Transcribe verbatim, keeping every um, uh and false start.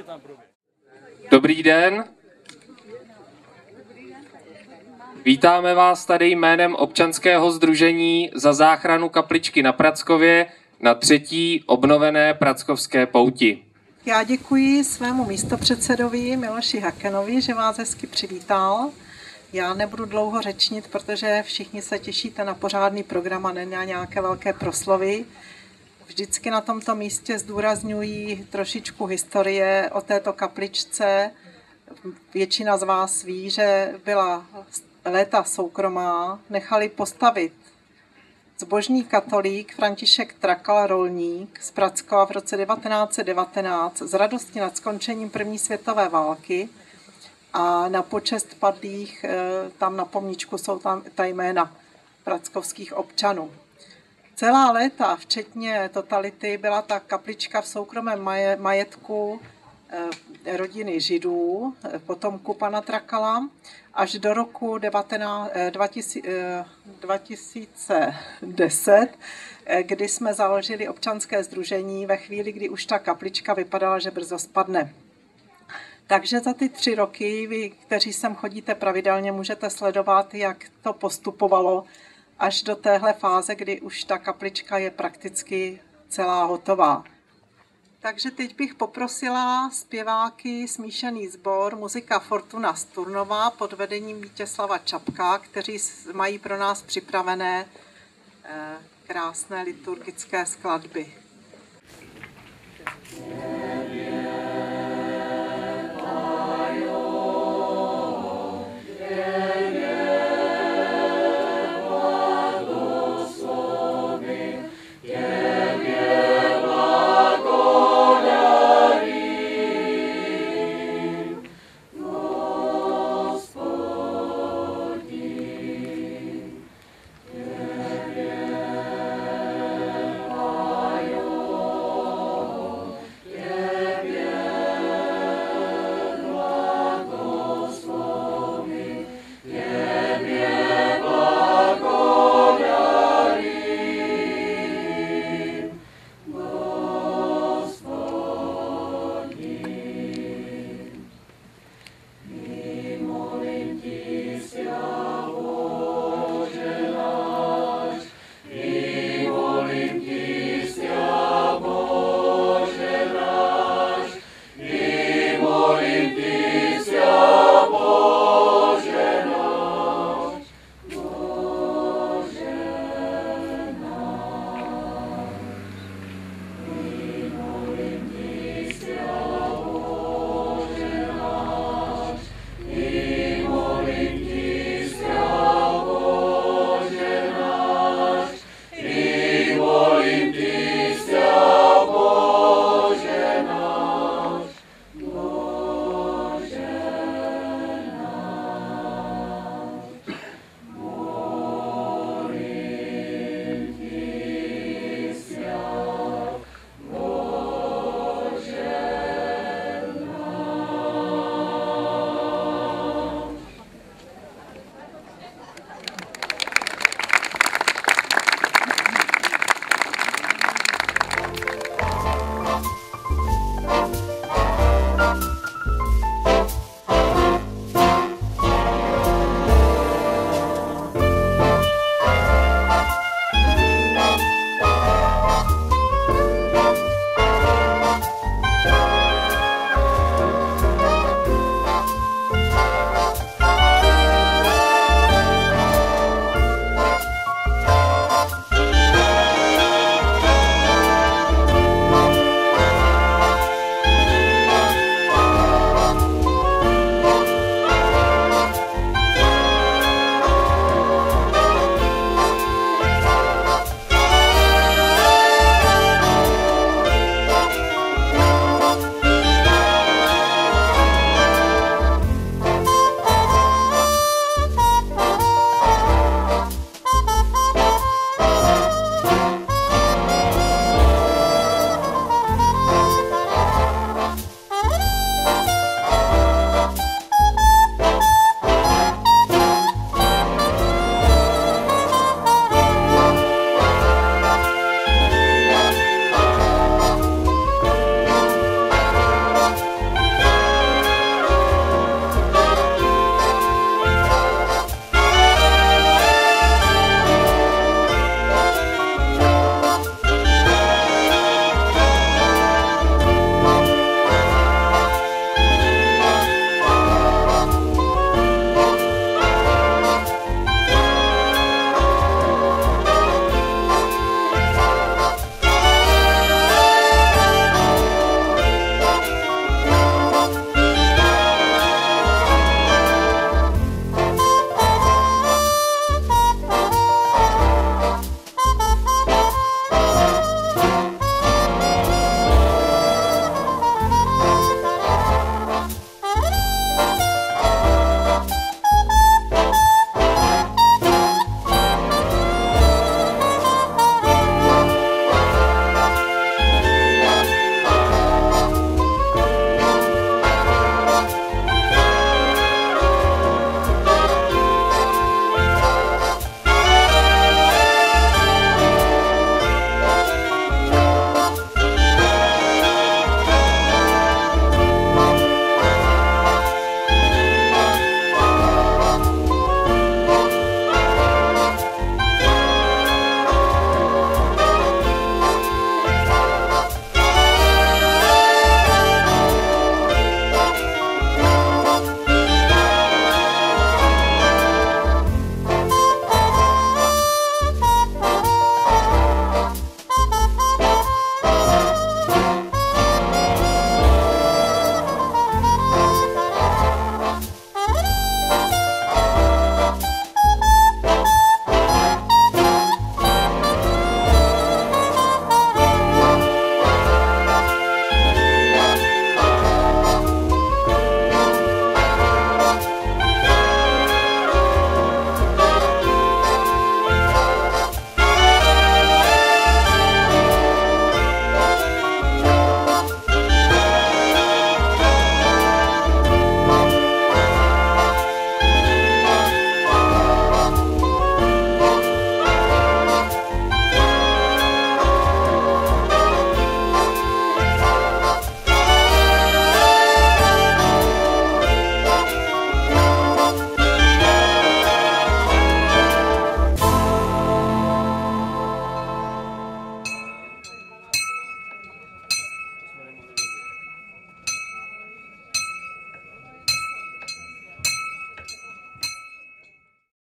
Dobrý den. Vítáme vás tady jménem občanského sdružení Za záchranu kapličky na Prackově na třetí obnovené prackovské pouti. Já děkuji svému místopředsedovi Miloši Hakenovi, že vás hezky přivítal. Já nebudu dlouho řečnit, protože všichni se těšíte na pořádný program a ne na nějaké velké proslovy. Vždycky na tomto místě zdůrazňuji trošičku historie o této kapličce. Většina z vás ví, že byla léta soukromá, nechali postavit zbožný katolík František Trakal Rolník z Prackova v roce devatenáct set devatenáct z radosti nad skončením první světové války a na počest padlých, tam na pomníčku jsou tam ta jména prackovských občanů. Celá léta, včetně totality, byla ta kaplička v soukromém majetku rodiny Židů, potomků pana Trakala, až do roku dva tisíce deset, kdy jsme založili občanské sdružení ve chvíli, kdy už ta kaplička vypadala, že brzo spadne. Takže za ty tři roky, vy, kteří sem chodíte pravidelně, můžete sledovat, jak to postupovalo až do téhle fáze, kdy už ta kaplička je prakticky celá hotová. Takže teď bych poprosila zpěváky Smíšený sbor Muzika Fortuna z Turnova pod vedením Vítězslava Čapka, kteří mají pro nás připravené krásné liturgické skladby.